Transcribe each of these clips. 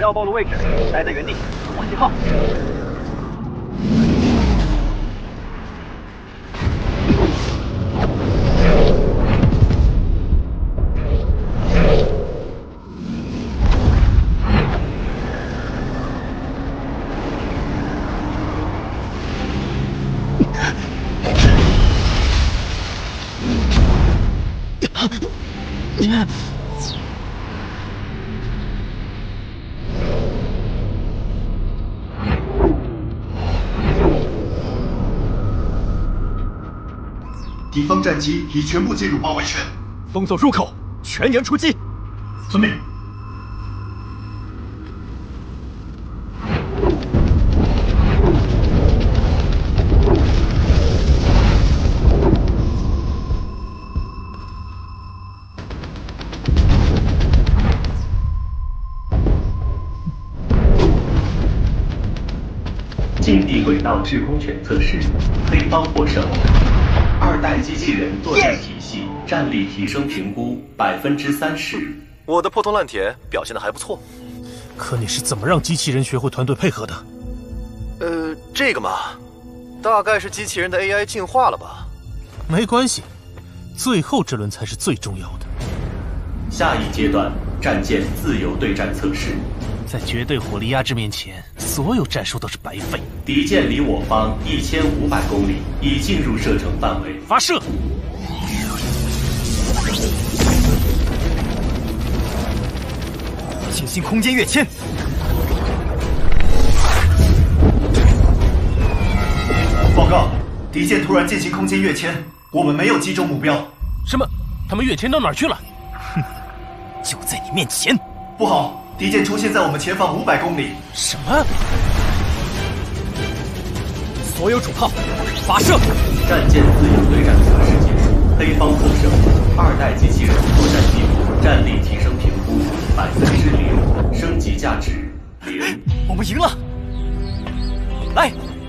要暴露位置，待在原地，等我信号。 敌方战机已全部进入包围圈， 封锁入口，全员出击。 遵命。 近地轨道制空权测试，黑方获胜。2代机器人作战体系战力提升评估30%。 我的破铜烂铁表现得还不错。 可你是怎么让机器人学会团队配合的？ 这个嘛，大概是机器人的 AI 进化了吧？ 没关系，最后这轮才是最重要的。 下一阶段，战舰自由对战测试。 在绝对火力压制面前，所有战术都是白费。 敌舰离我方1500公里，已进入射程范围。 发射！ 进行空间跃迁。 报告，敌舰突然进行空间跃迁，我们没有击中目标。 什么？他们跃迁到哪儿去了？ 哼，就在你面前。 不好！敌舰出现在我们前方500公里。 什么？ 所有主炮发射！ 战舰自由对战测试结束，黑方获胜。2代机器人作战记录战力提升评估0%，升级价值0。 我们赢了！来。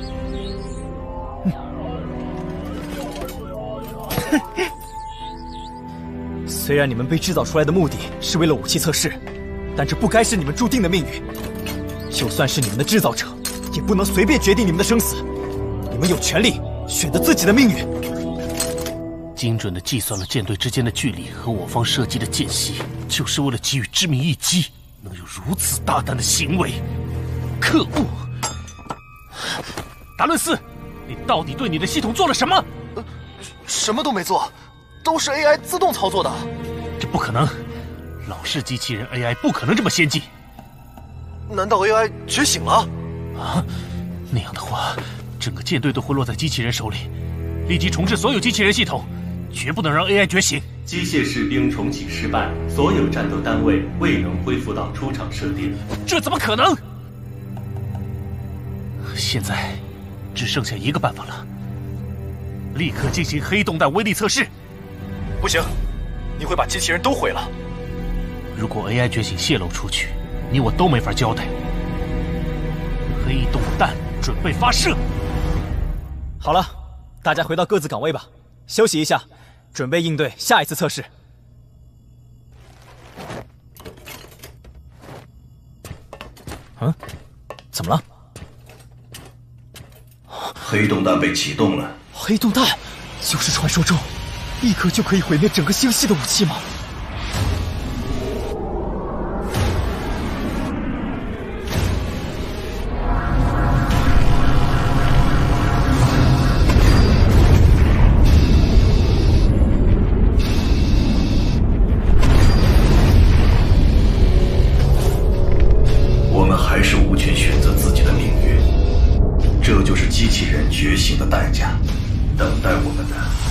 虽然你们被制造出来的目的是为了武器测试。但这不该是你们注定的命运。就算是你们的制造者，也不能随便决定你们的生死。你们有权利选择自己的命运。 精准地计算了舰队之间的距离和我方射击的间隙，就是为了给予致命一击。能有如此大胆的行为，可恶！达伦斯，你到底对你的系统做了什么？ 什么都没做，都是 AI 自动操作的。 这不可能。老式机器人 AI 不可能这么先进， 难道 AI 觉醒了？ 啊，那样的话，整个舰队都会落在机器人手里。立即重置所有机器人系统，绝不能让 AI 觉醒。 机械士兵重启失败，所有战斗单位未能恢复到出厂设定。 这怎么可能？现在只剩下一个办法了，立刻进行黑洞弹威力测试。 不行，你会把机器人都毁了。 如果 AI 觉醒泄露出去，你我都没法交代。黑洞弹准备发射。 好了，大家回到各自岗位吧，休息一下，准备应对下一次测试。嗯，怎么了？ 黑洞弹被启动了。 黑洞弹就是传说中一颗就可以毁灭整个星系的武器吗？ 还是无权选择自己的命运，这就是机器人觉醒的代价，等待我们的